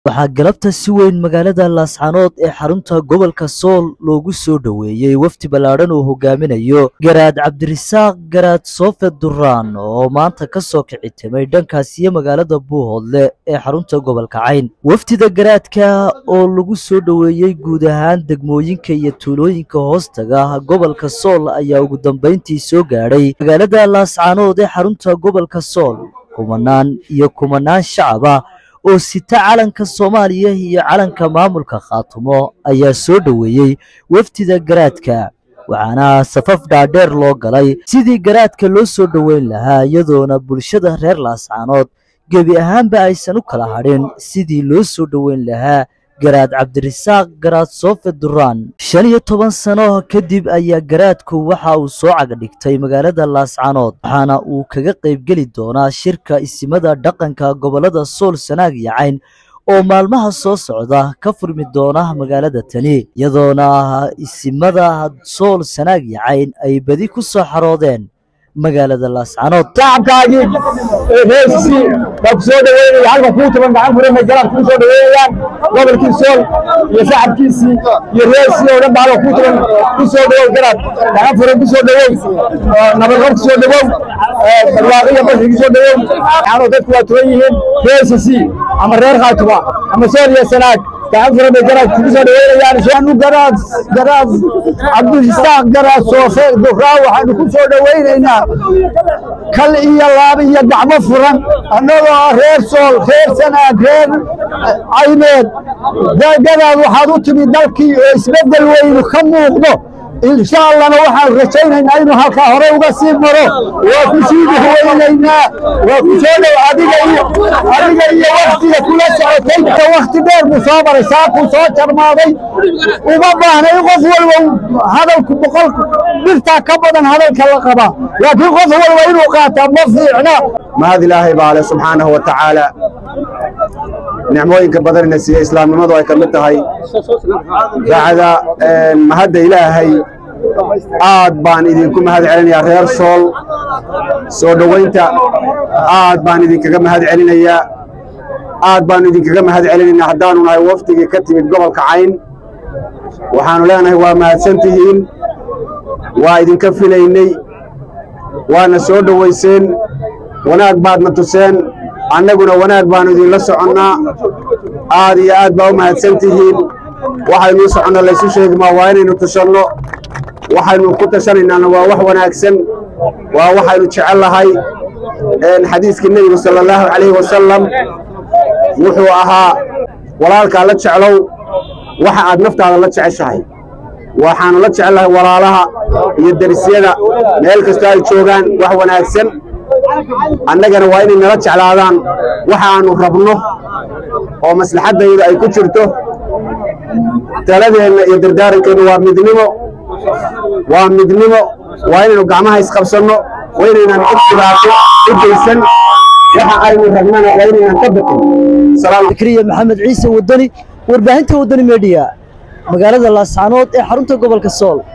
waxaa galabta si weyn magaalada Laascaanood ee xarunta gobolka Sool loogu soo dhaweeyay wafdi ballaaran oo hogaaminayo Garaad Cabdirisaaq Garaad Soofe Durraan oo maanta ka soo kicitimay dhankaas iyo magaalada Buuhoodle ee xarunta gobolka Cayn. Wafdida garaadka oo lagu soo dhaweeyay guud ahaan degmooyinka iyo tuulooyinka hoostaga gobolka Sool ayaa ugu dambeyntii soo gaadhay magaalada Laascaanood ee xarunta gobolka Sool. kumanaan shacab ah oo sita calanka Soomaaliya iyo calanka maamulka Khaatumo ayaa soo dhaweeyay wafdida garaadka, waxaana safaf dhaadheer loo galay sidii garaadka loo soo dhaweyn lahaa, iyadoona bulshada reer Laascaanood gebi ahaanba aysan u kala hadhin sidii loo soo dhaweyn lahaa Garaad Cabdirisaaq Garaad Soofe Durraan. 15 sano kadib ayaa garaadku waxa uu soo cagadhigtay magaalada Laascaanood, waxaana uu kaga qaybgeli doonaa shirka isimada dhaqanka gobolada Sool, Sanaag iyo Cayn oo maalmaha soo socda ka furmi doona magaalada tani, iyadoona isimada Sool, Sanaag iyo Cayn ay badi ku soo xaroodeen magaalada Laascaanood. shacabkaagi reesi dad soo dhaweeyay halka ku taban gacan furan garaad ku soo dhaweeyaan gobolkii Sool iyo shacabkiisii iyo reesi oo dhan baa ku taban ku soo dhaweey garaad gacan furan ku soo dhaweey nabad ku soo dhaweey barwaaqo bas ku soo dhaweey aan dadku waa toon yihiin reesi ama reer Khaatumo ama Sool iyo Sanaag gacan furan garaad ku soo dhaweeyaan shaanu garaad Cabdirisaaq Garaad Soofe Durraan waxaan ku soo dhaweynaynaa kal iyo laab iyo gacmo furan annagoo reer Sool, reer Sanaag, reer Cayneed garaad waxaad u timid dalkii oo isbedel weyn ka muuqdo. إن شاء الله نوحى رجعنا إنه هالك هراء وقسيم مرة وكسيده وإلينا وكسيده أديك وقت كل ساعتين كوقت دير مصابرة ساق وصاتر ماضي وبابا هنا يغفل هذا البقال برتا كبدا هذا الكلقبة لكن يغفل وين وقاته مفضيعنا ما هذه الله بعلى سبحانه وتعالى نعموين كبدر النسي إسلام الماضي ويكملتها هاي بعد ما هذا إلهي aad baan idinku mahad celinayaa reer Sool soo dhaweynta aad baan idinkaga mahad celinaynaa haddaanu nahay wafdiga ka timid gobolka Cayn. waxaanu leenahay waa mahadsantihiin, waa idinka filaynay, waana soo dhaweyseen, wanaag baadna tuseen, annaguna wanaag baanu idinla soconnaa. aad iyo aad baa u mahadsantihiin. waxaynu soconnaa laysu sheegmaa waa inaynu tushanno, waxaynu ku tashanaynaana waa wax wanaagsan, waa waxaynu jecel lahay. xadiiskii nabiga sallallahu alayhi wasallam wuxuu ahaa walaalka la jeclow waxa aad naftaada la jeceshahay. waxaanu la jecelahay walaalaha iyo darisyada meel kasta ay joogaan wax wanaagsan, annagana waa inay nala jeclaadaan waxa aanu rabno oo maslaxadayda ay ku jirto. taladeena iyo dardaarankeena waa midnimo, waa inaynu gacmaha isqabsanno, waa inaynaan dhibaato u geysan, waxa aynu rabnana waa inaynaan ka baqin. Fikriye Maxamed Ciise Wadani, warbaahinta Wadani Media, magaalada Laascaanood ee xarunta gobolka Sool.